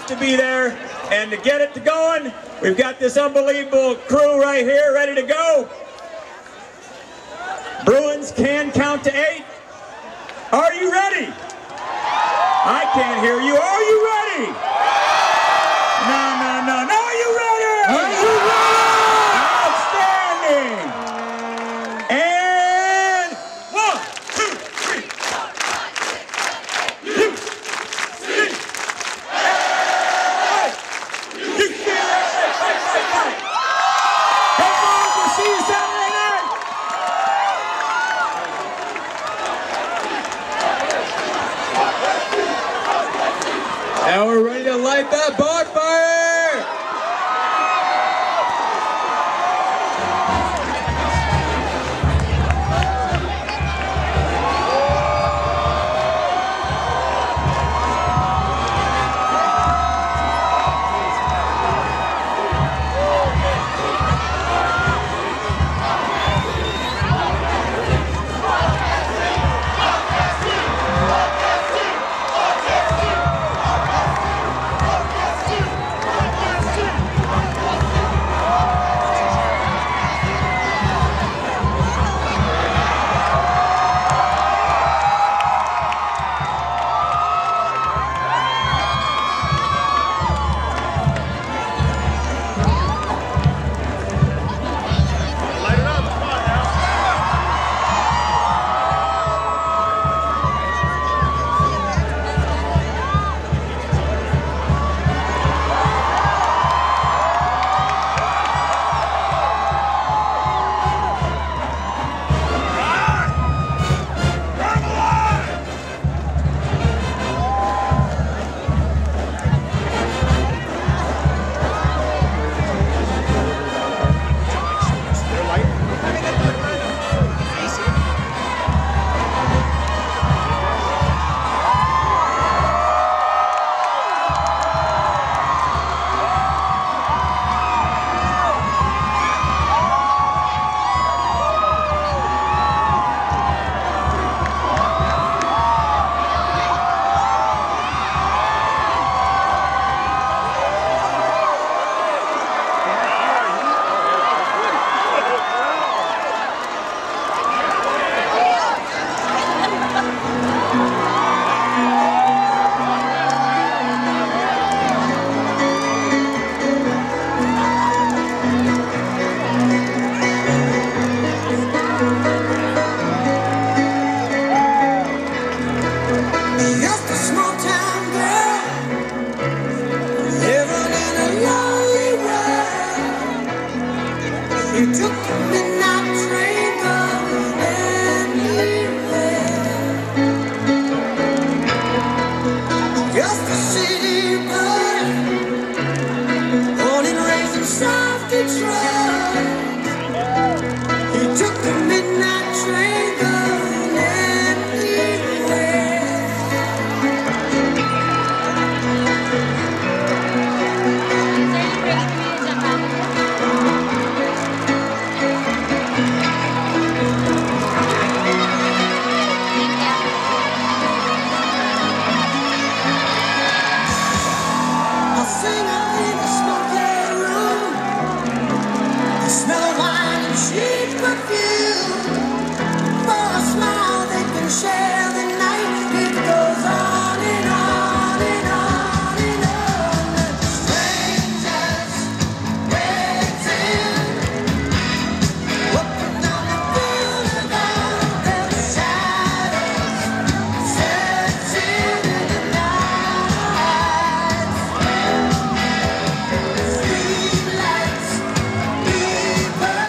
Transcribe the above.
have to be there. And to get it to going, we've got this unbelievable crew right here ready to go. Bruins can count to 8. Are you ready? I can't hear you. Are you ready? No, no, no, no. Are you ready? Are you ready? Outstanding. And 1, 2, 3. UCLA, fight, fight, fight. Come on, we'll see you Saturday night. Now we're ready to light that bonfire! You took the midnight train going anywhere. Just a city boy, born and raised in South Detroit.